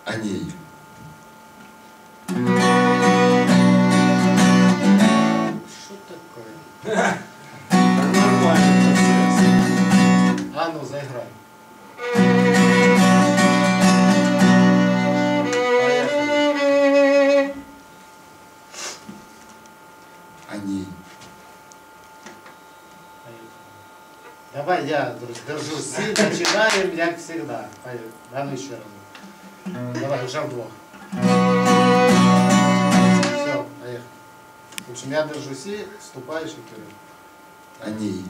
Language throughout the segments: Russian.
о ней. Что такое? Нормальный процесс. А ну, заиграй. Поехали. О ней. Давай я держусь. Начинаем, как всегда. Поехали. А ну еще раз. Давай, уже вдвох. Все, поехали. В общем, я держусь и вступаешь вперед. О ней.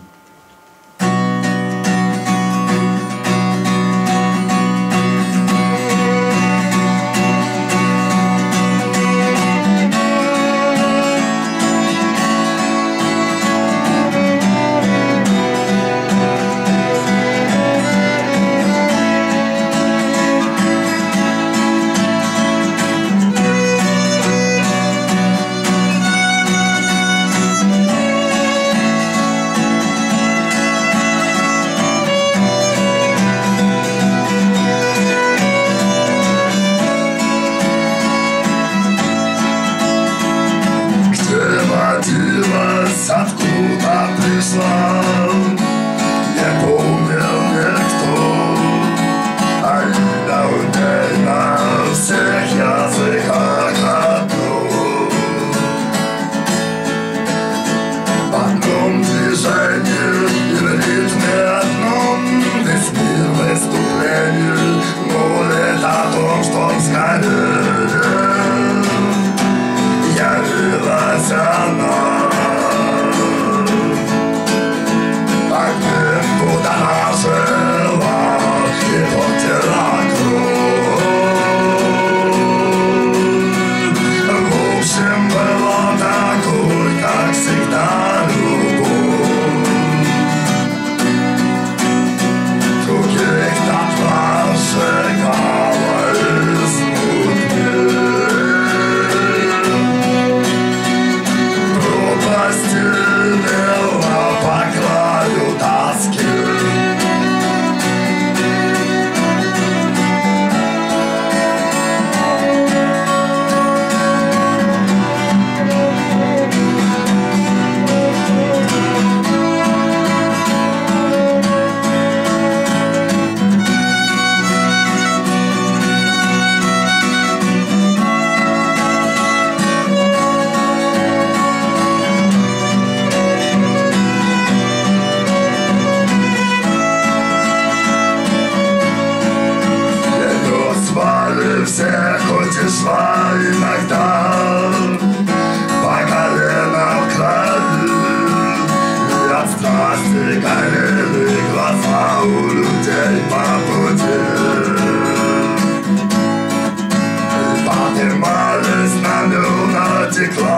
Откуда пришла, не помнил никто, а людей на всех языках одно. В одном движении и в ритме одном весь мир в выступлении молит о том, что скорее явилась она. Куда она жила и потела кровь. В общем, была такой, как всегда, любовь. Других татва сжигала изнутри. Пропасти вела по краю тоски. Всех утешла иногда по колено в крови, и от страсти горели глаза у людей по пути. И поднимались, на мёрно текла